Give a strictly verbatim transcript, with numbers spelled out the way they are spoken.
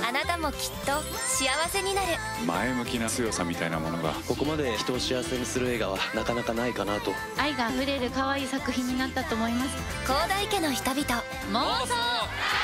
あなたもきっと幸せになる。 前向きな強さみたいなものが、 ここまで人を幸せにする映画はなかなかないかなと。 愛があふれる可愛い作品になったと思います。 広大家の人々、 妄想